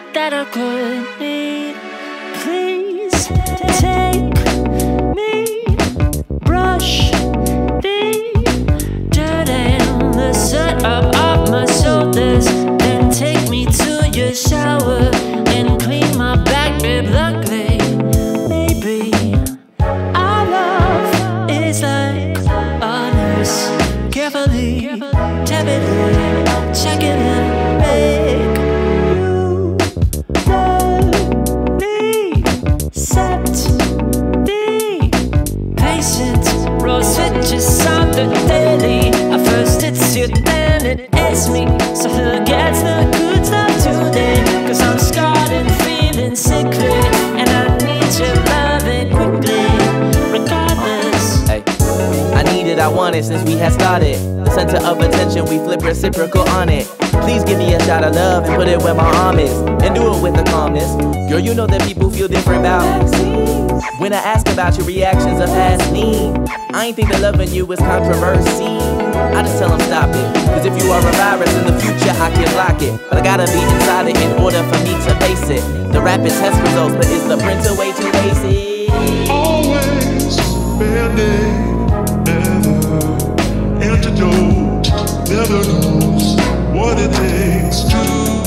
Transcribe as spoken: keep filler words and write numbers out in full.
that I could need. Please take me, brush the dirt and the soot up off my shoulders, then take me to your shower and clean my back biblically. Maybe our love is like honors, carefully, timidly, checking in, make you love me, set the patient role switches on the daily. At first it's you, then it is me. So who gets the good stuff today? Cause I'm scarred and feeling sickly, and I need your loving quickly, regardless. Hey, I need it, I want it since we had started. The center of attention, we flip reciprocal on it. Please give me a shot of love and put it where my arm is, and do it with the calmness. Girl, you know that people feel different about vaccines. When I ask about your reactions of past need, I ain't think that loving you is controversy. I just tell them stop it, cause if you are a virus in the future I can block it, but I gotta be inside it in order for me to face it. The rapid test results, but is the printer way too basic? Always band-aid, never antidote, never knows what it takes to